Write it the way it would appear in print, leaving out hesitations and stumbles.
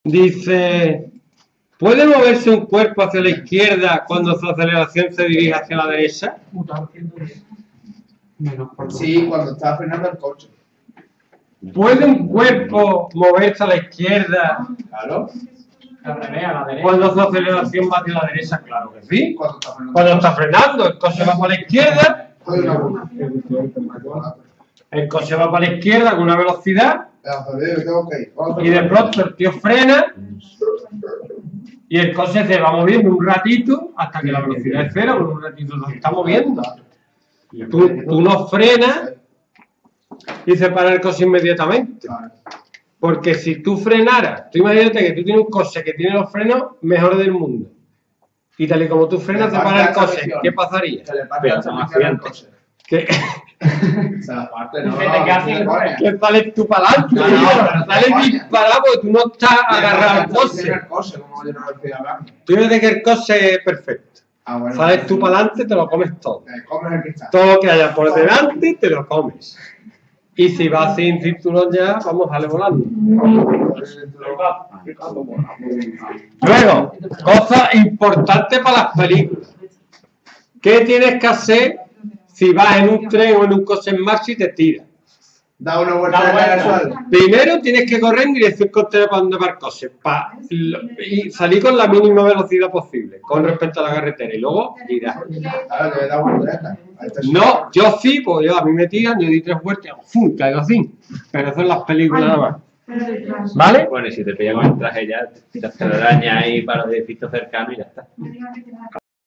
Dice, ¿puede moverse un cuerpo hacia la izquierda cuando su aceleración se dirige hacia la derecha? Sí, cuando está frenando el coche. ¿Puede un cuerpo moverse a la izquierda Claro. cuando su aceleración va hacia la derecha? Claro que sí. Cuando está frenando. Cuando está frenando, el coche va para la izquierda, Hay una bola. el coche va para la izquierda con una velocidad y de pronto el tío frena y el coche se va moviendo un ratito hasta que la velocidad es cero, pero un ratito se está moviendo. Tú no frenas y se para el coche inmediatamente. Porque si tú frenaras, tú imagínate que tú tienes un coche que tiene los frenos mejores del mundo. Y tal y como tú frenas, se para el coche. ¿Qué pasaría? Se le parte la transmisión al coche. Que Se la parte, no. que sales tú para adelante. No, pero sales disparado porque tú no estás agarrado al coche. Como yo no lo estoy hablando. Tú ves que el coche es perfecto. Bueno. Sales tú para adelante, te lo comes todo. Comes el cristal. Todo lo que haya por delante, te lo comes. Y si vas sin cinturón ya, vamos, sale volando. Luego, cosa importante para las películas. ¿Qué tienes que hacer si vas en un tren o en un coche en marcha y te tiras? Da una vuelta de casual. Primero tienes que correr en dirección contraria para donde va el coche y salir con la mínima velocidad posible con respecto a la carretera y luego girar. Claro, le da vuelta. No, yo sí, pues a mí me tiran, yo di 3 vueltas, ¡fum! Caigo así. Pero eso en las películas nada más. ¿Vale? Bueno, y si te pillan con el traje ya, tiras telaraña ahí para los edificios cercanos y ya está.